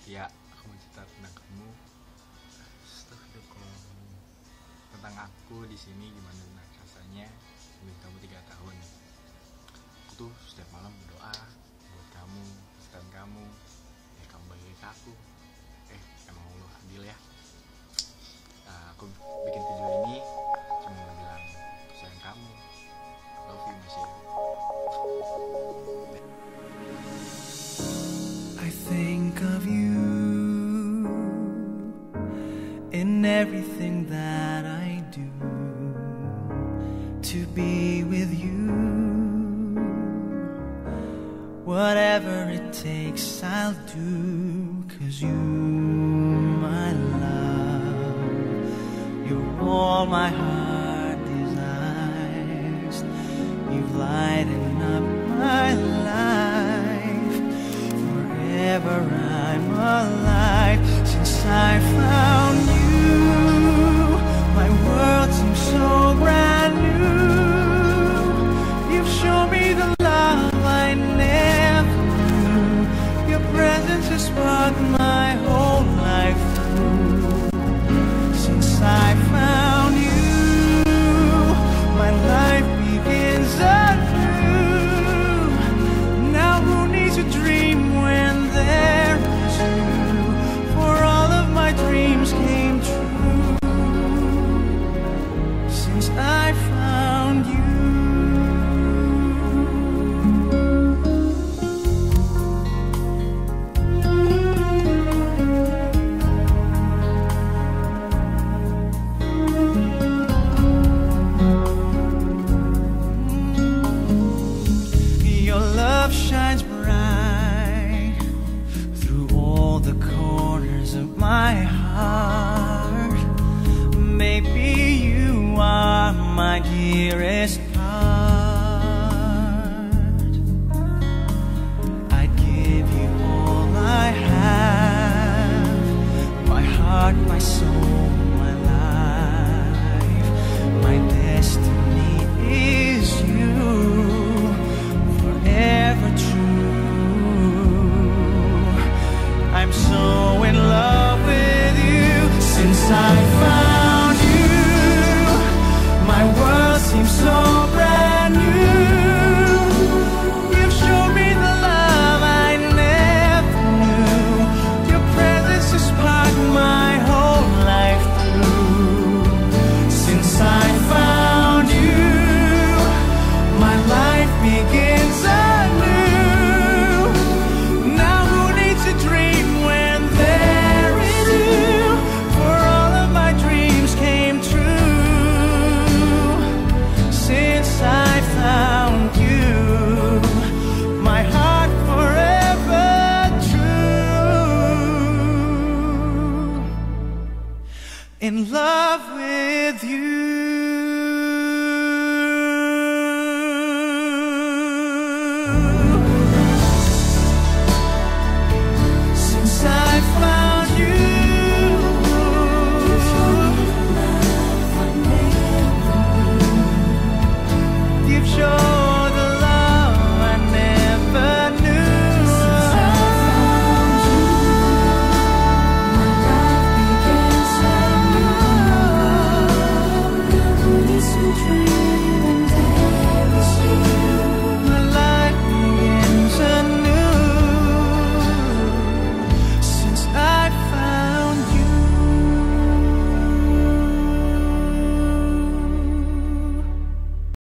Ya, aku mau cerita tentang kamu. Tentang aku di sini gimana rasanya nungguin kamu 3 tahun. Aku tuh setiap malam berdoa buat kamu, pastikan kamu, ya kamu balik ke aku. Emang Allah adil ya. Aku bikin video ini cuma mau bilang sayang kamu, love you masih. I think of you in everything that I do, to be with you. Whatever it takes I'll do, 'cause you, my love, you're all my heart desires. You've lightened up my life. Forever I'm alive. Since I found you, my world seems so brand new. You've shown me the love I never knew. Your presence has sparked my whole life through. Since I found you, my life begins anew. Now who needs a dream when there is you? For all of my dreams came true since I found you. Your love shines bright through all the corners of my heart. Maybe you are my dearest part. I'd give you all I have, my heart, my soul, my life. My destiny is you, forever true. I'm so in love with you since I